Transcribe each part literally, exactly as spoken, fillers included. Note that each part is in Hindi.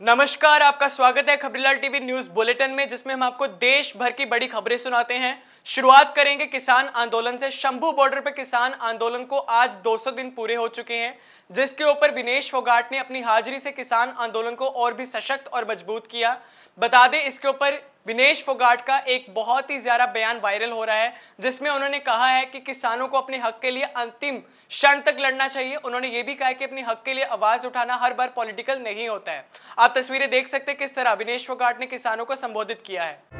नमस्कार, आपका स्वागत है खबरीलाल टीवी न्यूज बुलेटिन में, जिसमें हम आपको देश भर की बड़ी खबरें सुनाते हैं। शुरुआत करेंगे किसान आंदोलन से। शंभू बॉर्डर पर किसान आंदोलन को आज दो सौ दिन पूरे हो चुके हैं, जिसके ऊपर विनेश फोगाट ने अपनी हाजिरी से किसान आंदोलन को और भी सशक्त और मजबूत किया। बता दें, इसके ऊपर विनेश फोगाट का एक बहुत ही ज्यादा बयान वायरल हो रहा है, जिसमें उन्होंने कहा है कि किसानों को अपने हक के लिए अंतिम क्षण तक लड़ना चाहिए। उन्होंने ये भी कहा है कि अपने हक के लिए आवाज उठाना हर बार पॉलिटिकल नहीं होता है। आप तस्वीरें देख सकते हैं किस तरह विनेश फोगाट ने किसानों को संबोधित किया है।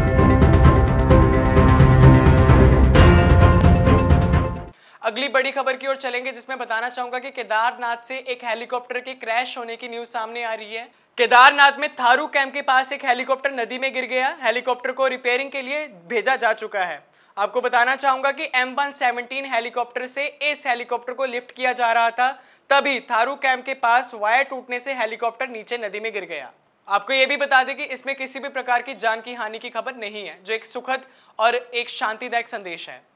अगली बड़ी खबर की ओर चलेंगे, जिसमें बताना चाहूंगा कि केदारनाथ से एक हेलीकॉप्टर के क्रैश होने की न्यूज सामने आ रही है। केदारनाथ में थारू कैंप के पास एक हेलीकॉप्टर नदी में गिर गया। हेलीकॉप्टर को रिपेयरिंग के लिए भेजा जा चुका है। आपको बताना चाहूंगा कि एम वन सेवनटीन हेलीकॉप्टर से इस हेलीकॉप्टर को लिफ्ट किया जा रहा था, तभी थारू कैंप के पास वायर टूटने से हेलीकॉप्टर नीचे नदी में गिर गया। आपको यह भी बता दें कि इसमें किसी भी प्रकार की जान की हानि की खबर नहीं है, जो एक सुखद और एक शांतिदायक संदेश है।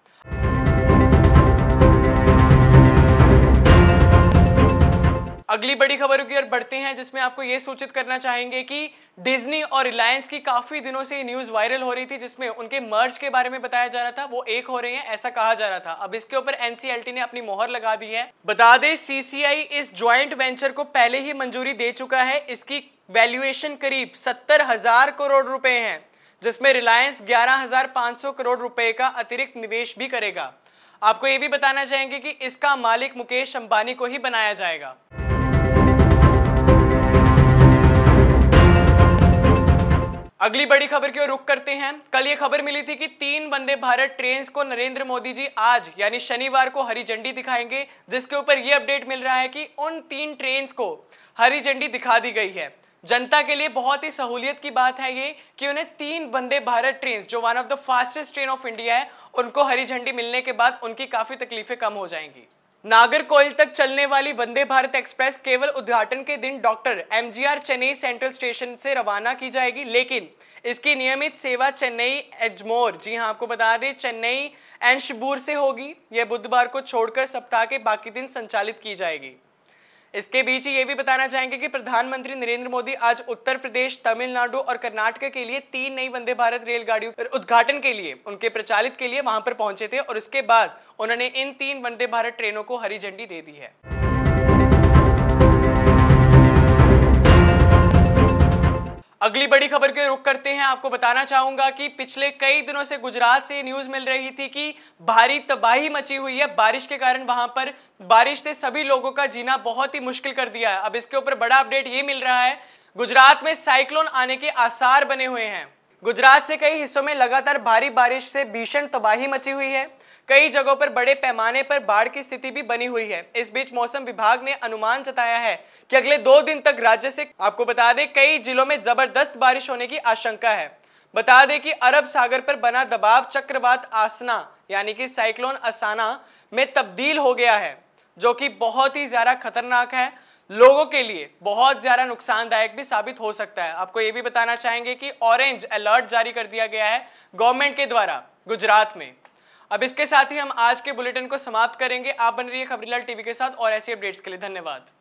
अगली बड़ी खबरों की ओर बढ़ते हैं, जिसमें आपको यह सूचित करना चाहेंगे कि डिज्नी और रिलायंस की काफी दिनों से न्यूज वायरल हो रही थी, जिसमें उनके मर्ज के बारे में बताया जा रहा था। वो एक हो रहे हैं ऐसा कहा जा रहा था। अब इसके ऊपर एनसीएलटी ने अपनी मोहर लगा दी है। बता दें, सीसीआई इस ज्वाइंट वेंचर को पहले ही मंजूरी दे चुका है। इसकी वैल्यूएशन करीब सत्तर हजार करोड़ रुपए है, जिसमें रिलायंस ग्यारह हजार पांच सौ करोड़ रुपए का अतिरिक्त निवेश भी करेगा। आपको यह भी बताना चाहेंगे कि इसका मालिक मुकेश अंबानी को ही बनाया जाएगा। अगली बड़ी खबर की ओर रुख करते हैं। कल ये खबर मिली थी कि तीन वंदे भारत ट्रेन को नरेंद्र मोदी जी आज यानी शनिवार को हरी झंडी दिखाएंगे, जिसके ऊपर ये अपडेट मिल रहा है कि उन तीन ट्रेन को हरी झंडी दिखा दी गई है। जनता के लिए बहुत ही सहूलियत की बात है ये कि उन्हें तीन वंदे भारत ट्रेन, जो one of the fastest train of India है, उनको हरी झंडी मिलने के बाद उनकी काफी तकलीफें कम हो जाएंगी। नागरकोइल तक चलने वाली वंदे भारत एक्सप्रेस केवल उद्घाटन के दिन doctor MGR Chennai central station से रवाना की जाएगी, लेकिन इसकी नियमित सेवा चेन्नई एग्मोर, जी हां आपको बता दें, चेन्नई एंशबूर से होगी। यह बुधवार को छोड़कर सप्ताह के बाकी दिन संचालित की जाएगी। इसके बीच ही ये भी बताना चाहेंगे कि प्रधानमंत्री नरेंद्र मोदी आज उत्तर प्रदेश, तमिलनाडु और कर्नाटक के लिए तीन नई वंदे भारत रेलगाड़ियों के उद्घाटन के लिए, उनके प्रचालित के लिए वहां पर पहुंचे थे, और इसके बाद उन्होंने इन तीन वंदे भारत ट्रेनों को हरी झंडी दे दी है। अगली बड़ी खबर के रुख करते हैं। आपको बताना चाहूंगा कि पिछले कई दिनों से गुजरात से न्यूज मिल रही थी कि भारी तबाही मची हुई है बारिश के कारण। वहां पर बारिश ने सभी लोगों का जीना बहुत ही मुश्किल कर दिया है। अब इसके ऊपर बड़ा अपडेट ये मिल रहा है, गुजरात में साइक्लोन आने के आसार बने हुए हैं। गुजरात से कई हिस्सों में लगातार भारी बारिश से भीषण तबाही मची हुई है। कई जगहों पर बड़े पैमाने पर बाढ़ की स्थिति भी बनी हुई है। इस बीच मौसम विभाग ने अनुमान जताया है कि अगले दो दिन तक राज्य से, आपको बता दें, कई जिलों में जबरदस्त बारिश होने की आशंका है। बता दें कि अरब सागर पर बना दबाव चक्रवात आसना यानी कि साइक्लोन असाना में तब्दील हो गया है, जो कि बहुत ही ज्यादा खतरनाक है, लोगों के लिए बहुत ज्यादा नुकसानदायक भी साबित हो सकता है। आपको ये भी बताना चाहेंगे कि ऑरेंज अलर्ट जारी कर दिया गया है गवर्नमेंट के द्वारा गुजरात में। अब इसके साथ ही हम आज के बुलेटिन को समाप्त करेंगे। आप बन रही है खबरीलाल टीवी के साथ और ऐसी अपडेट्स के लिए धन्यवाद।